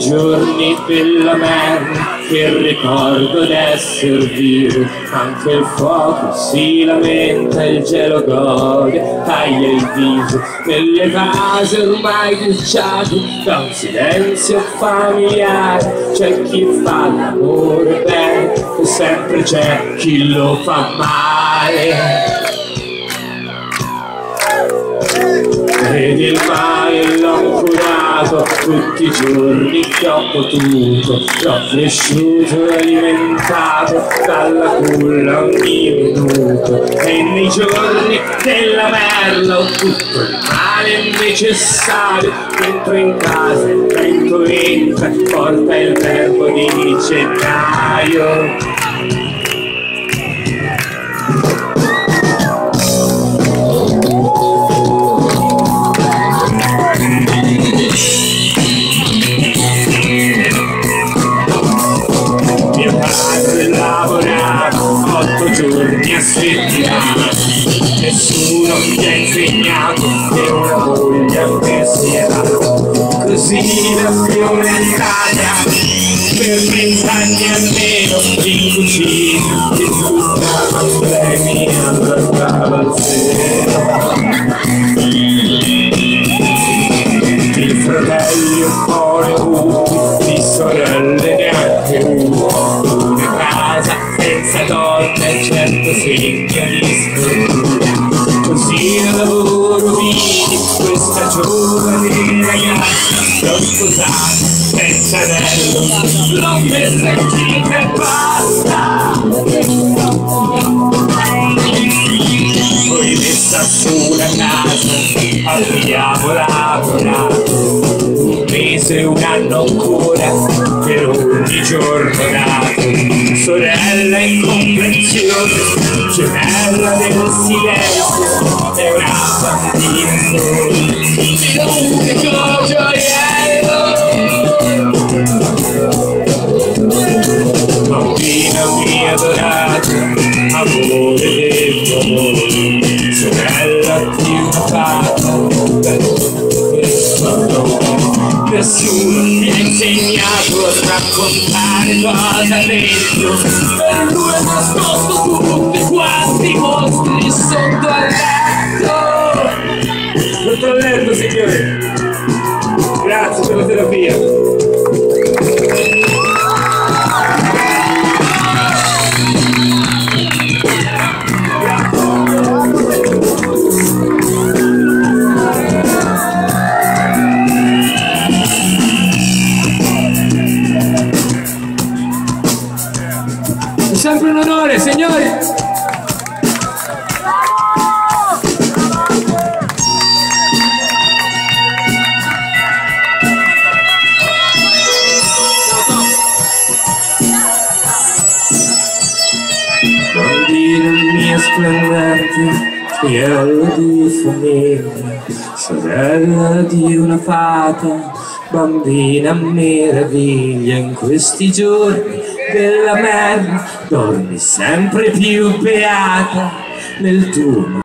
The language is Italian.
giorni della merda che ricordo d'esser vivo, anche il fuoco si lamenta, il gelo gode, taglia il viso nelle case ormai ghiacciate da un silenzio familiare. C'è chi fa l'amore bene e sempre c'è chi lo fa male. Vedi il mare l'ho curato tutti i giorni che ho potuto, l'ho cresciuto e alimentato dalla culla ogni minuto, e nei giorni della merda ho tutto il male necessario. Entro in casa, il vento entra, porta il verbo di gennaio. Lavoravo 8 giorni a settimana, nessuno mi ha insegnato che una voglia pensiera così da aumentata per 20 anni almeno in cucina, che gustava lei mi allargava il seno. I fratelli un po' ne avuti, di sorelle neanche uno, una casa senza donne e certo segno di sfortuna. Così al lavoro vidi questa giovane ragazza, l'ho sposata senza anello, l'ho messa in gita e basta. Poi messa sulla casa, abbiamo lavorato un mese, un anno ancora, per ogni giorno dato. Sorella incomprensione, gemella del silenzio, è una bambina sola, l'unico gioiello. Bambina mia adorata, amore del tuo amore, sorella di una fata, nessuno mi ha insegnato a raccontare cosa dentro, per lui è nascosto tutti quanti i mostri sotto al letto. Sotto al letto, signore. Grazie per la terapia. È sempre un onore, signori! Bambina mia splendente, figliolo di famiglia, sorella di una fata, bambina meraviglia. In questi giorni della merda dormi sempre più beata nel tuo